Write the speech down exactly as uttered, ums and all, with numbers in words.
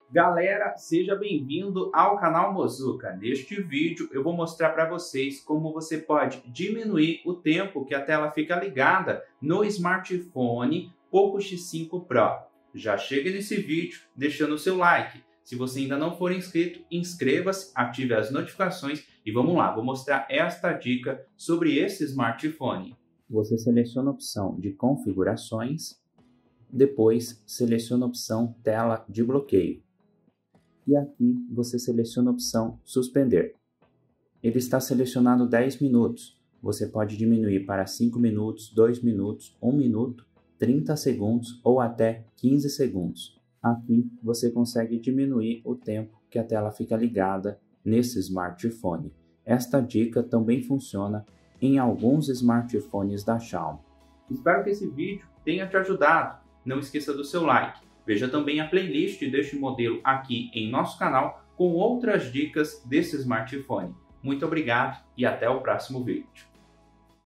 Galera, seja bem-vindo ao canal Mozuka. Neste vídeo eu vou mostrar para vocês como você pode diminuir o tempo que a tela fica ligada no smartphone Poco X cinco Pro. Já chega nesse vídeo deixando o seu like. Se você ainda não for inscrito, inscreva-se, ative as notificações e vamos lá, vou mostrar esta dica sobre esse smartphone. Você seleciona a opção de configurações, depois seleciona a opção tela de bloqueio. E aqui você seleciona a opção suspender. Ele está selecionado dez minutos. Você pode diminuir para cinco minutos, dois minutos, um minuto, trinta segundos ou até quinze segundos. Aqui você consegue diminuir o tempo que a tela fica ligada nesse smartphone. Esta dica também funciona em alguns smartphones da Xiaomi. Espero que esse vídeo tenha te ajudado. Não esqueça do seu like. Veja também a playlist deste modelo aqui em nosso canal com outras dicas desse smartphone. Muito obrigado e até o próximo vídeo.